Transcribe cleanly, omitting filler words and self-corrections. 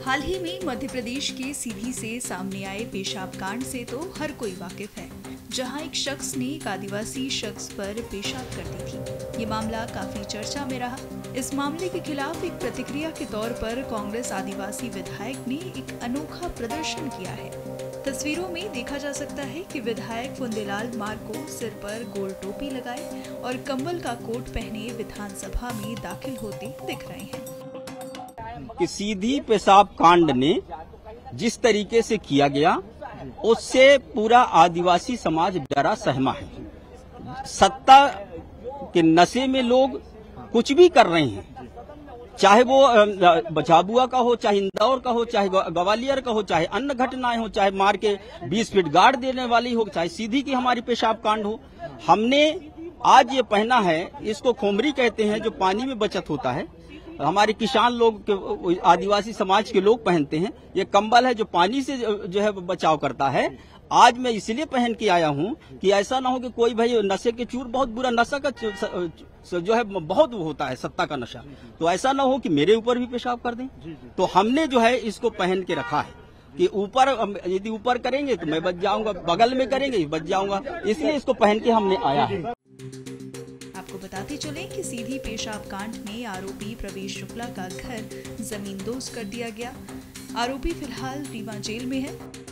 हाल ही में मध्य प्रदेश के सीधी से सामने आए पेशाब कांड से तो हर कोई वाकिफ है, जहां एक शख्स ने एक आदिवासी शख्स पर पेशाब कर दी थी। ये मामला काफी चर्चा में रहा। इस मामले के खिलाफ एक प्रतिक्रिया के तौर पर कांग्रेस आदिवासी विधायक ने एक अनोखा प्रदर्शन किया है। तस्वीरों में देखा जा सकता है कि विधायक फुंदेलाल मार्को सिर पर गोल टोपी लगाए और कंबल का कोट पहने विधानसभा में दाखिल होते दिख रहे हैं। कि सीधी पेशाब कांड ने जिस तरीके से किया गया उससे पूरा आदिवासी समाज डरा सहमा है। सत्ता के नशे में लोग कुछ भी कर रहे हैं, चाहे वो झाबुआ का हो, चाहे इंदौर का हो, चाहे ग्वालियर का हो, चाहे अन्य घटनाएं हो, चाहे मार के 20 फीट गाड़ देने वाली हो, चाहे सीधी की हमारी पेशाब कांड हो। हमने आज ये पहना है, इसको खोमरी कहते हैं, जो पानी में बचत होता है। हमारे किसान लोग, आदिवासी समाज के लोग पहनते हैं। ये कंबल है जो पानी से जो है बचाव करता है। आज मैं इसलिए पहन के आया हूं कि ऐसा ना हो कि कोई भाई नशे के चूर, बहुत बुरा नशा का जो है बहुत होता है, सत्ता का नशा, तो ऐसा ना हो कि मेरे ऊपर भी पेशाब कर दें। तो हमने जो है इसको पहन के रखा है कि ऊपर, यदि ऊपर करेंगे तो मैं बच जाऊंगा, बगल में करेंगे बच जाऊंगा, इसलिए इसको पहन के हमने आया है। आपको बताते चले कि सीधी पेशाब कांड में आरोपी प्रवेश शुक्ला का घर जमींदोज कर दिया गया। आरोपी फिलहाल रीवा जेल में है।